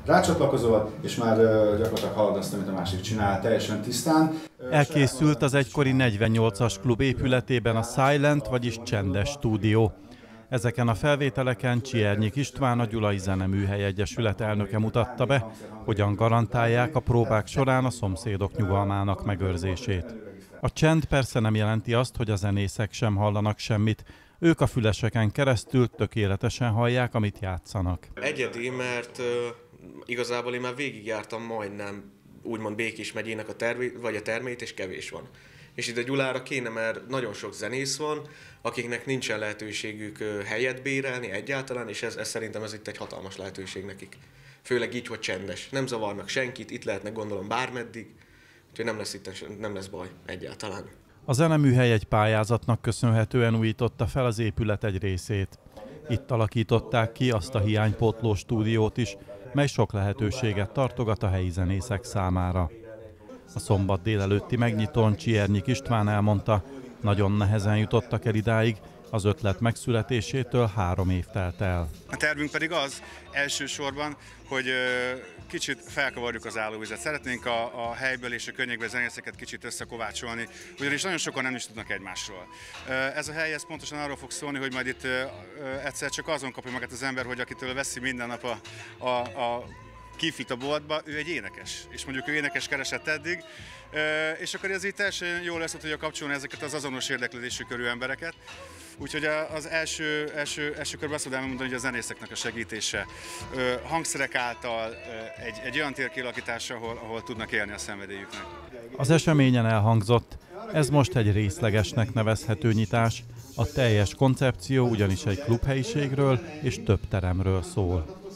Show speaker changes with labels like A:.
A: rácsatlakozol, és már gyakorlatilag halad azt, amit a másik csinál, teljesen tisztán.
B: Elkészült az egykori 48-as klub épületében a Silent, vagyis csendes stúdió. Ezeken a felvételeken Csiernyik István, a Gyulai Zeneműhely Egyesület elnöke mutatta be, hogyan garantálják a próbák során a szomszédok nyugalmának megőrzését. A csend persze nem jelenti azt, hogy a zenészek sem hallanak semmit. Ők a füleseken keresztül tökéletesen hallják, amit játszanak.
C: Egyedi, mert igazából én már végigjártam majdnem úgymond Békés megyének a termét, és kevés van. És itt a Gyulára kéne, mert nagyon sok zenész van, akiknek nincsen lehetőségük helyet bérelni egyáltalán, és szerintem ez itt egy hatalmas lehetőség nekik. Főleg így, hogy csendes. Nem zavarnak senkit, itt lehetnek gondolom bármeddig, úgyhogy nem lesz baj egyáltalán.
B: A Zeneműhely egy pályázatnak köszönhetően újította fel az épület egy részét. Itt alakították ki azt a hiánypótló stúdiót is, mely sok lehetőséget tartogat a helyi zenészek számára. A szombat délelőtti megnyitón Csiernyik István elmondta, nagyon nehezen jutottak el idáig, az ötlet megszületésétől 3 év telt el.
D: A tervünk pedig az elsősorban, hogy kicsit felkavarjuk az állóvizet. Szeretnénk a helyből és a környékbeli zenészeket kicsit összekovácsolni, ugyanis nagyon sokan nem is tudnak egymásról. Ez a hely ez pontosan arról fog szólni, hogy majd itt egyszer csak azon kapja magát az ember, hogy akitől veszi minden nap a kiflit a boltba, ő egy énekes, és mondjuk ő énekes keresett eddig, és akkor ez így teljesen jól lesz, hogy kapcsolni ezeket az azonos érdeklődésű körű embereket. Úgyhogy az első körben azt tudom elmondani, hogy a zenészeknek a segítése, hangszerek által egy olyan tér kialakítása, ahol tudnak élni a szenvedélyüknek.
B: Az eseményen elhangzott, ez most egy részlegesnek nevezhető nyitás, a teljes koncepció ugyanis egy klubhelyiségről és több teremről szól.